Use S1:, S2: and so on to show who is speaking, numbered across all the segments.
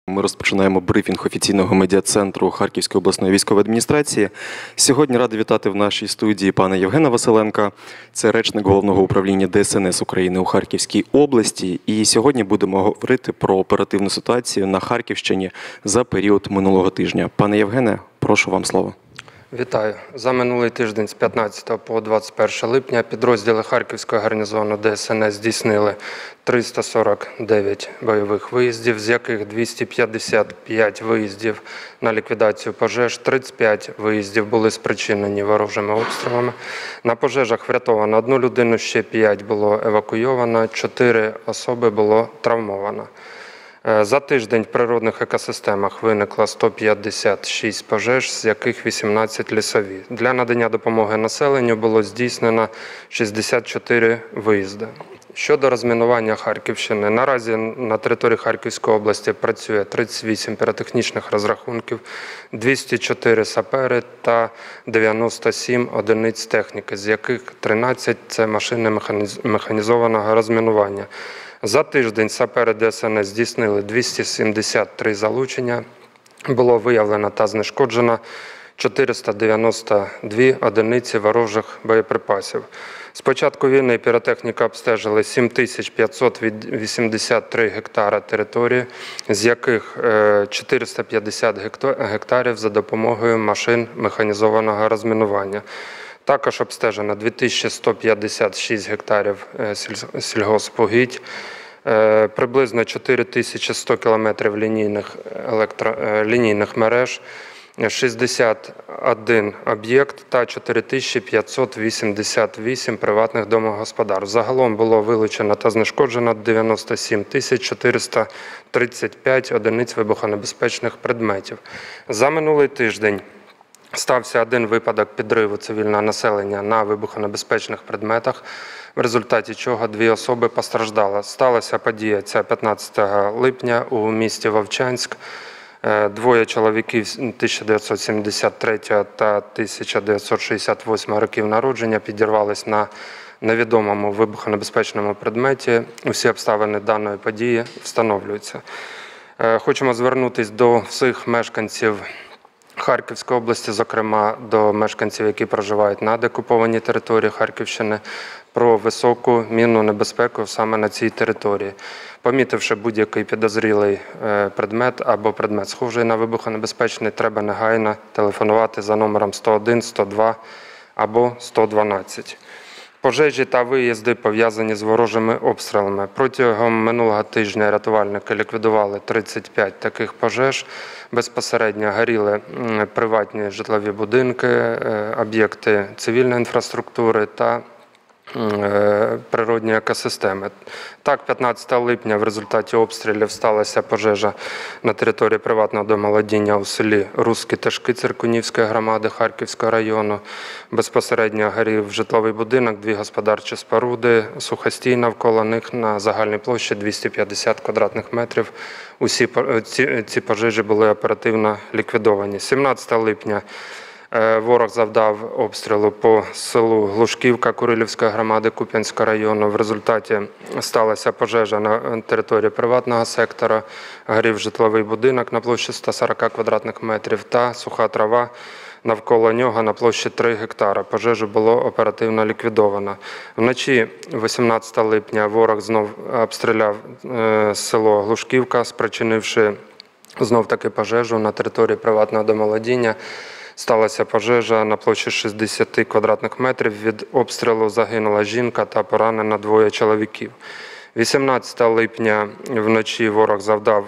S1: Ми розпочинаємо брифінг офіційного медіа-центру Харківської обласної військової адміністрації. Сьогодні радий вітати в нашій студії пана Євгена Василенка. Це речник Головного управління ДСНС України у Харківській області. І сьогодні будемо говорити про оперативну ситуацію на Харківщині за період минулого тижня. Пане Євгене, прошу вам слово.
S2: Вітаю. За минулий тиждень з 15 по 21 липня підрозділи Харківського гарнізону ДСНС здійснили 349 бойових виїздів, з яких 255 виїздів на ліквідацію пожеж, 35 виїздів були спричинені ворожими обстрілами. На пожежах врятовано 1 людину, ще 5 було евакуйовано, 4 особи було травмовано. За тиждень в природних екосистемах виникло 156 пожеж, з яких 18 лісові. Для надання допомоги населенню було здійснено 64 виїзди. Щодо розмінування Харківщини, наразі на території Харківської області працює 38 піротехнічних розрахунків, 204 сапери та 97 одиниць техніки, з яких 13 – це машини механізованого розмінування. За тиждень сапери ДСНС здійснили 273 залучення, було виявлено та знешкоджено 492 одиниці ворожих боєприпасів. З початку війни піротехніка обстежили 7583 гектара території, з яких 450 гектарів за допомогою машин механізованого розмінування. Також обстежено 2156 гектарів сільгоспугідь, приблизно 4100 кілометрів лінійних мереж, 61 об'єкт та 4588 приватних домогосподарств. Загалом було вилучено та знешкоджено 97 435 одиниць вибухонебезпечних предметів. За минулий тиждень стався один випадок підриву цивільного населення на вибухонебезпечних предметах, в результаті чого 2 особи постраждали. Сталася подія ця 15 липня у місті Вовчанськ. 2 чоловіків 1973 та 1968 років народження підірвались на невідомому вибухонебезпечному предметі. Усі обставини даної події встановлюються. Хочемо звернутися до всіх мешканців Харківської області, зокрема до мешканців, які проживають на деокупованій території Харківщини, про високу мінну небезпеку саме на цій території. Помітивши будь-який підозрілий предмет або предмет схожий на вибухонебезпечний, треба негайно телефонувати за номером 101, 102 або 112. Пожежі та виїзди пов'язані з ворожими обстрілами. Протягом минулого тижня рятувальники ліквідували 35 таких пожеж. Безпосередньо горіли приватні житлові будинки, об'єкти цивільної інфраструктури та природні екосистеми. Так, 15 липня в результаті обстрілів сталася пожежа на території приватного домоволодіння у селі Руські Тишки Циркунівської громади Харківського району. Безпосередньо горів житловий будинок, 2 господарчі споруди, сухостій навколо них на загальній площі 250 квадратних метрів. Усі ці пожежі були оперативно ліквідовані. 17 липня ворог завдав обстрілу по селу Глушківка Курилівської громади Куп'янського району. В результаті сталася пожежа на території приватного сектора, горів житловий будинок на площі 140 квадратних метрів та суха трава навколо нього на площі 3 гектара. Пожежу було оперативно ліквідовано. Вночі 18 липня ворог знов обстріляв село Глушківка, спричинивши знов-таки пожежу на території приватного домоволодіння. Сталася пожежа на площі 60 квадратних метрів. Від обстрілу загинула жінка та поранено 2 чоловіків. 18 липня вночі ворог завдав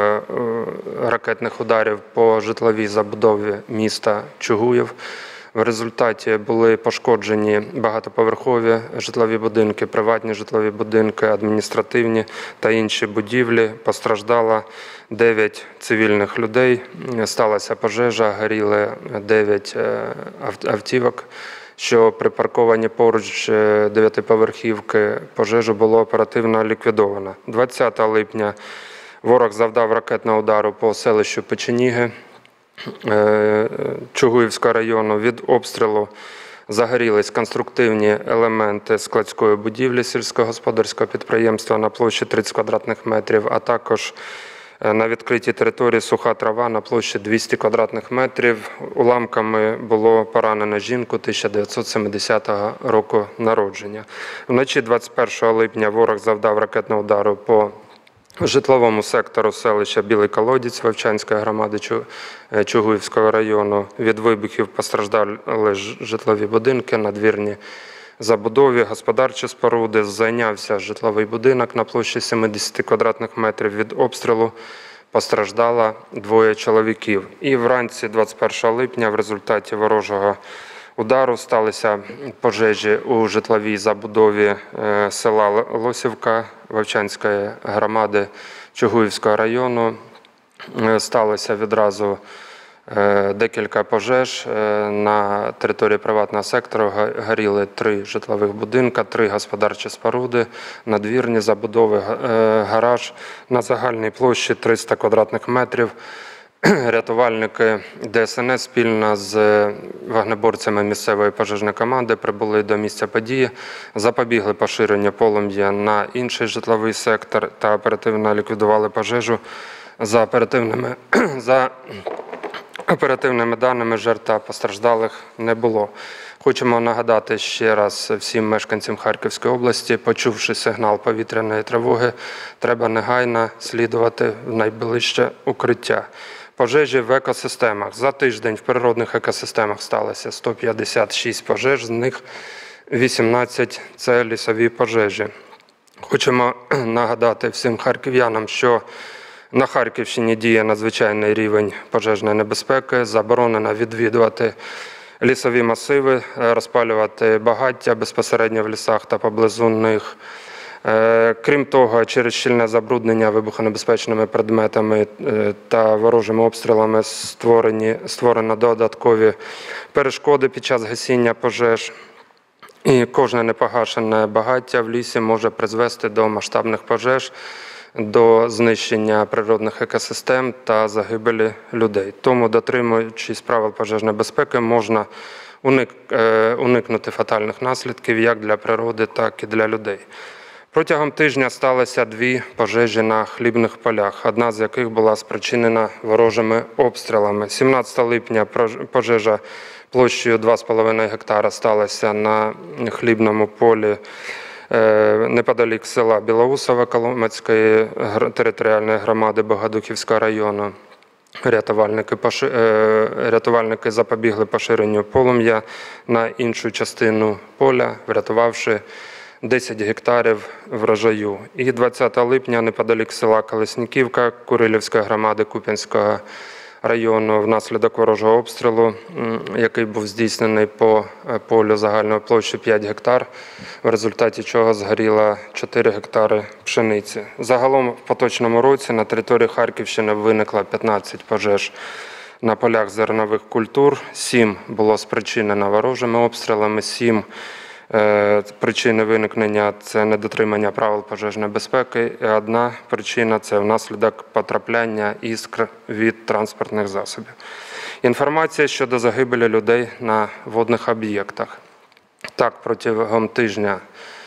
S2: ракетних ударів по житловій забудові міста Чугуїв. В результаті були пошкоджені багатоповерхові житлові будинки, приватні житлові будинки, адміністративні та інші будівлі. Постраждало 9 цивільних людей. Сталася пожежа, горіли 9 автівок, що припарковані поруч 9-поверхівки. Пожежу було оперативно ліквідовано. 20 липня ворог завдав ракетного удару по селищу Печеніги Чугуївського району. Від обстрілу загорілись конструктивні елементи складської будівлі сільськогосподарського підприємства на площі 30 квадратних метрів, а також На відкритій території суха трава на площі 200 квадратних метрів. Уламками було поранено жінку 1970 року народження. Вночі 21 липня ворог завдав ракетного удару по житловому сектору селища Білий Колодязь Вовчанської громади Чугуївського району. Від вибухів постраждали житлові будинки, надвірні забудові, господарчі споруди. Зайнявся житловий будинок на площі 70 квадратних метрів. Від обстрілу постраждало 2 чоловіків. І вранці 21 липня в результаті ворожого удару сталися пожежі у житловій забудові села Лосівка Вовчанської громади Чугуївського району. Сталося відразу декілька пожеж. На території приватного сектору горіли 3 житлових будинка, 3 господарчі споруди, надвірні забудови, гараж на загальній площі 300 квадратних метрів. Рятувальники ДСНС спільно з вогнеборцями місцевої пожежної команди прибули до місця події, запобігли поширенню полум'я на інший житловий сектор та оперативно ліквідували пожежу. За оперативними даними, жертв та постраждалих не було. Хочемо нагадати ще раз всім мешканцям Харківської області, почувши сигнал повітряної тривоги, треба негайно слідувати в найближче укриття. Пожежі в екосистемах. За тиждень в природних екосистемах сталося 156 пожеж, з них 18 – це лісові пожежі. Хочемо нагадати всім харків'янам, що на Харківщині діє надзвичайний рівень пожежної небезпеки, заборонено відвідувати лісові масиви, розпалювати багаття безпосередньо в лісах та поблизу них. Крім того, через щільне забруднення вибухонебезпечними предметами та ворожими обстрілами створено додаткові перешкоди під час гасіння пожеж. І кожне непогашене багаття в лісі може призвести до масштабних пожеж, до знищення природних екосистем та загибелі людей. Тому, дотримуючись правил пожежної безпеки, можна уникнути фатальних наслідків як для природи, так і для людей. Протягом тижня сталося 2 пожежі на хлібних полях, одна з яких була спричинена ворожими обстрілами. 17 липня пожежа площею 2,5 гектара сталася на хлібному полі неподалік села Білоусове Коломацької територіальної громади Богодухівського району. Рятувальники запобігли поширенню полум'я на іншу частину поля, врятувавши 10 гектарів врожаю. І 20 липня неподалік села Колесніківка Курилівської громади Куп'янського району внаслідок ворожого обстрілу, який був здійснений по полю загальною площею 5 гектар, в результаті чого згоріло 4 гектари пшениці. Загалом в поточному році на території Харківщини виникло 15 пожеж на полях зернових культур, 7 було спричинено ворожими обстрілами, 7 причини виникнення – це недотримання правил пожежної безпеки, і 1 причина – це внаслідок потрапляння іскр від транспортних засобів. Інформація щодо загибелі людей на водних об'єктах. Так, протягом тижня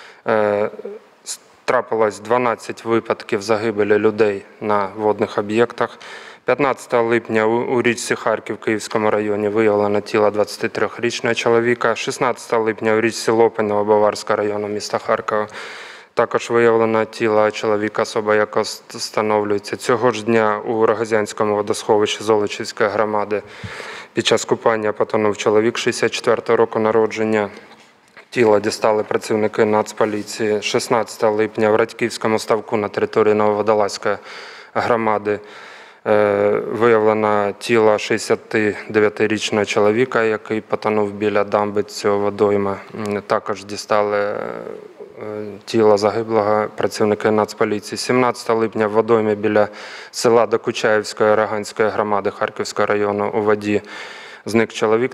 S2: трапилось 12 випадків загибелі людей на водних об'єктах. 15 липня у річці Харків в Київському районі виявлено тіло 23-річного чоловіка. 16 липня у річці Лопиново Баварського району міста Харкова також виявлено тіло чоловіка, особа яка встановлюється. Цього ж дня у Рогозянському водосховищі Золочівської громади під час купання потонув чоловік 64-го року народження. Тіло дістали працівники Нацполіції. 16 липня в Радьківському ставку на території Нововодолазької громади виявлено тіло 69-річного чоловіка, який потонув біля дамби цього водойма. Також дістали тіло загиблого працівники Нацполіції. 17 липня в водоймі біля села Докучаївської Роганської громади Харківського району у воді зник чоловік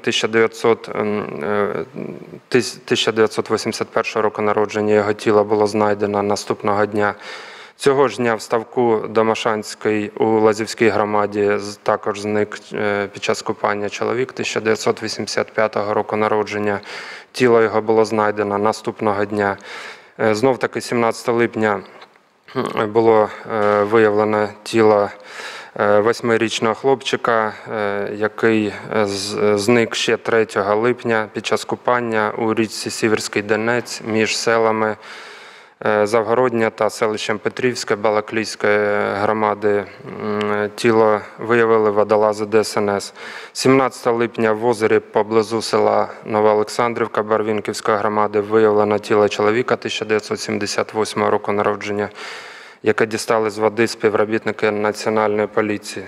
S2: 1981 року народження. Його тіло було знайдено наступного дня. Цього ж дня в ставку Домашанський у Лазівській громаді також зник під час купання чоловік 1985 року народження. Тіло його було знайдено наступного дня. Знов таки 17 липня було виявлено тіло 8-річного хлопчика, який зник ще 3 липня під час купання у річці Сіверський Донець між селами Завгородня та селищем Петрівське Балаклійської громади. Тіло виявили водолази ДСНС. 17 липня в озері поблизу села Нова Олександрівка Барвінківської громади виявлено тіло чоловіка 1978 року народження, яке дістали з води співробітники Національної поліції.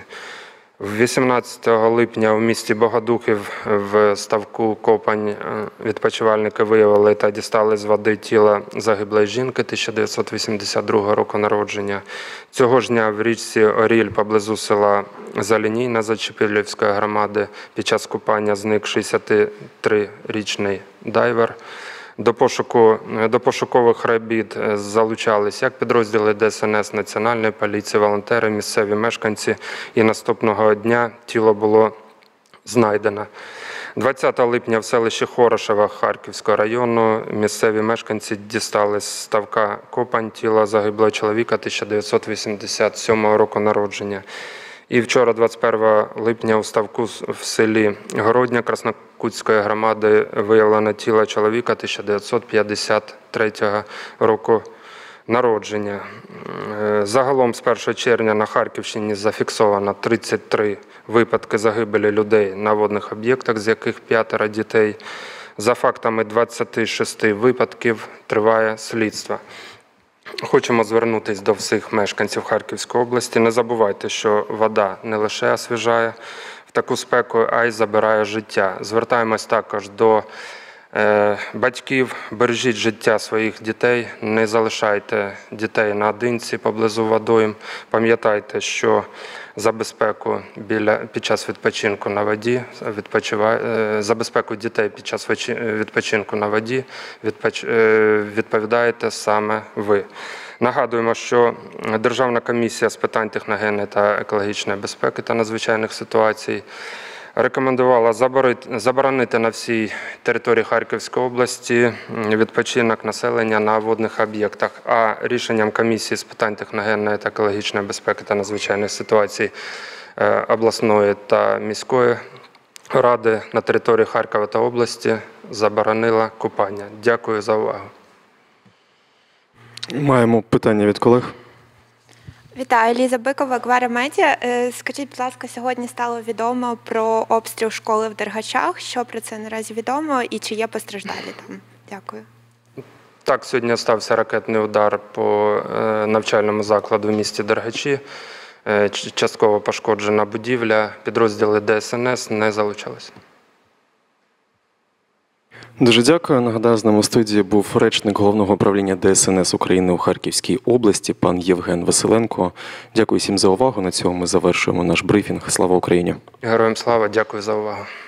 S2: 18 липня у місті Богодухів в ставку Копань відпочивальники виявили та дістали з води тіло загиблої жінки 1982 року народження. Цього ж дня в річці Оріль поблизу села Залінійна Зачепилівської громади під час купання зник 63-річний дайвер. До пошукових робіт залучались як підрозділи ДСНС, Національної поліції, волонтери, місцеві мешканці. І наступного дня тіло було знайдено. 20 липня в селищі Хорошева Харківського району місцеві мешканці дістали з ставка Копань тіло загиблого чоловіка 1987 року народження. І вчора, 21 липня, у ставку в селі Городня Краснокутської громади виявлено тіло чоловіка 1953 року народження. Загалом з 1 червня на Харківщині зафіксовано 33 випадки загибелі людей на водних об'єктах, з яких 5 дітей. За фактами 26 випадків триває слідство. Хочемо звернутися до всіх мешканців Харківської області. Не забувайте, що вода не лише освіжає в таку спеку, а й забирає життя. Звертаємось також до батьків, бережіть життя своїх дітей, не залишайте дітей наодинці поблизу водойм. Пам'ятайте, що за безпеку під час відпочинку на воді, за безпеку дітей під час відпочинку на воді відповідаєте саме ви. Нагадуємо, що Державна комісія з питань техногенної та екологічної безпеки та надзвичайних ситуацій рекомендувала заборонити на всій території Харківської області відпочинок населення на водних об'єктах, а рішенням комісії з питань техногенної та екологічної безпеки та надзвичайних ситуацій обласної та міської ради на території Харкова та області заборонила купання. Дякую за увагу.
S1: Маємо питання від колег.
S3: Вітаю, Ліза Бикова, Акваріум Медіа. Скажіть, будь ласка, сьогодні стало відомо про обстріл школи в Дергачах. Що про це наразі відомо і чи є постраждалі там? Дякую.
S2: Так, сьогодні стався ракетний удар по навчальному закладу в місті Дергачі. Частково пошкоджена будівля. Підрозділи ДСНС не залучалися.
S1: Дуже дякую. Нагадаю, з нами у студії був речник Головного управління ДСНС України у Харківській області, пан Євген Василенко. Дякую всім за увагу. На цьому ми завершуємо наш брифінг. Слава Україні!
S2: Героям слава, дякую за увагу.